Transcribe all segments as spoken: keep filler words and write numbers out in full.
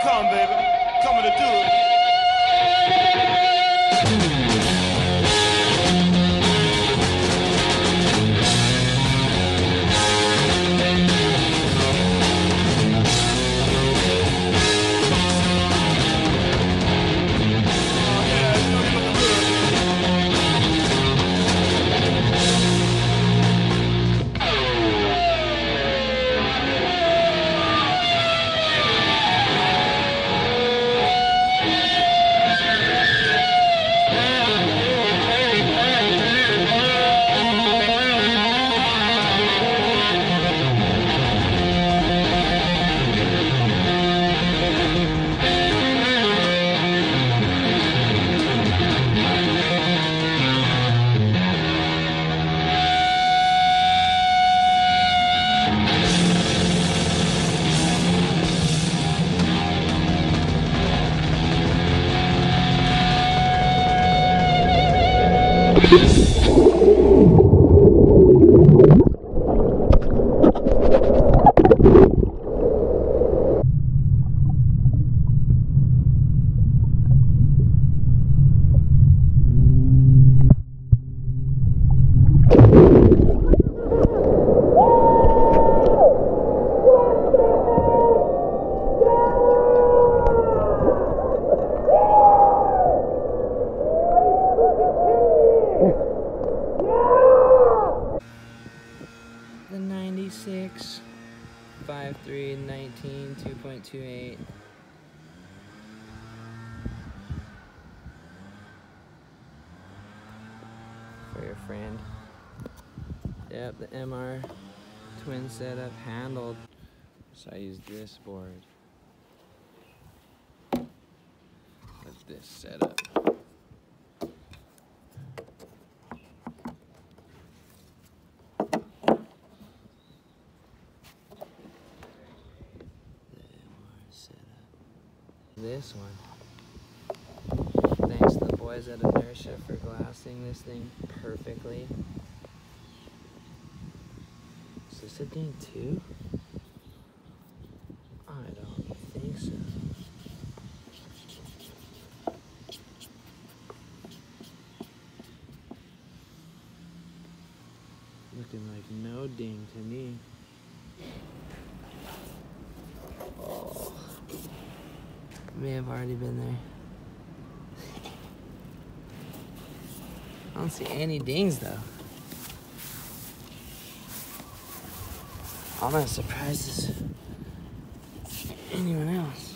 come, baby. Coming to do it. The ninety-six, five three, nineteen, two point two eight. For your friend. Yep, the M R twin setup handled. So I used this board. With this setup. This one. Thanks to the boys at Inertia for glassing this thing perfectly. Is this a ding too? I don't think so. Looking like no ding to me. Oh. May have already been there. I don't see any dings though. I'm not surprised as anyone else.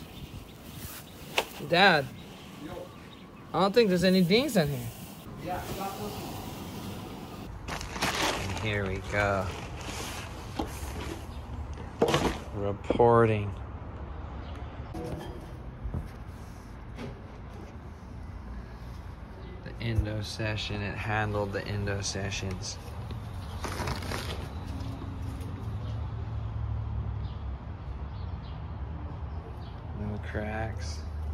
Dad, I don't think there's any dings on here. Yeah, stop looking. And here we go. Reporting. Indo session, it handled the Indo sessions. No cracks.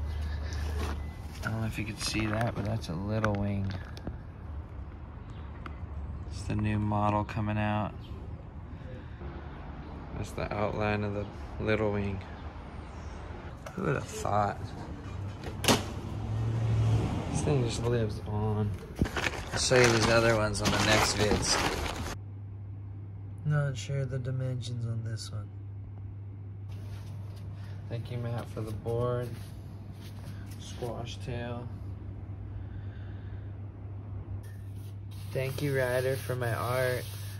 I don't know if you could see that, but that's a little wing. It's the new model coming out. That's the outline of the little wing. Who would have thought? This thing just lives on. I'll show you these other ones on the next vids. Not sure the dimensions on this one. Thank you, Matt, for the board. Squash tail. Thank you, Ryder, for my art.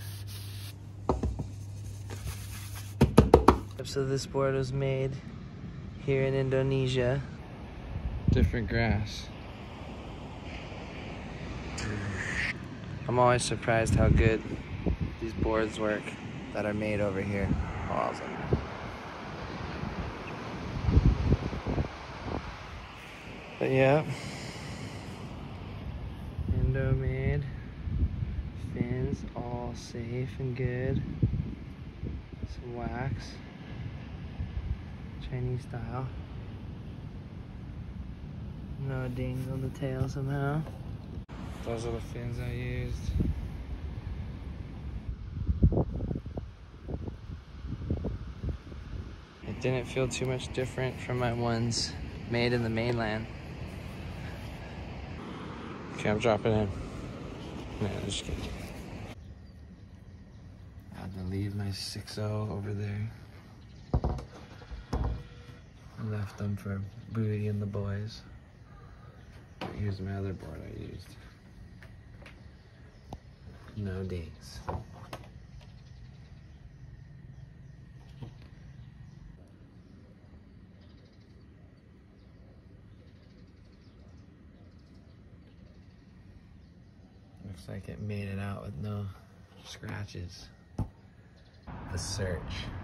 So this board was made here in Indonesia. Different grass. I'm always surprised how good these boards work that are made over here. Awesome. But yeah, Indo made, fins all safe and good. Some wax, Chinese style. No dings on the tail somehow. Those are the fins I used. didn't feel too much different from my ones made in the mainland. Okay, I'm dropping in. No, I'm just kidding. I had to leave my six oh over there. I left them for Booty and the boys. Here's my other board I used. No dings. Looks like it made it out with no scratches. The search.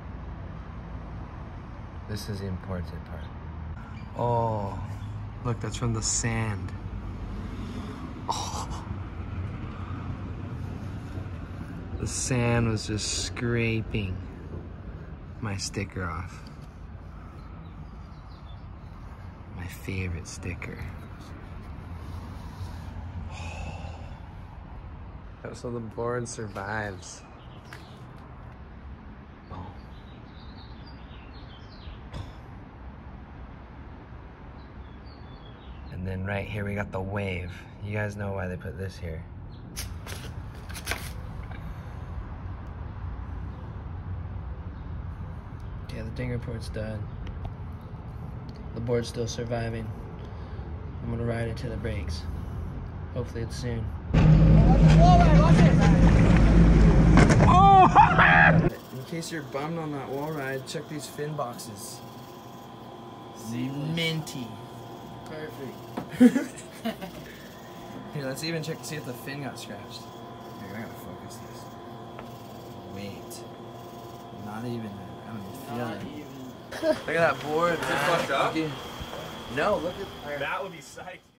This is the important part. Oh, look, that's from the sand. Oh. The sand was just scraping my sticker off. My favorite sticker. So the board survives. And then right here we got the wave. You guys know why they put this here. Yeah, the dinger port's done. The board's still surviving. I'm gonna ride it to the brakes. Hopefully it's soon. Oh! In case you're bummed on that wall ride, check these fin boxes. Minty. Perfect. Here, let's even check to see if the fin got scratched. Here, I gotta focus this. Wait. Not even. I don't even feel Not it. even. Look at that board. Is it fucked up? No, look at That would be psyched.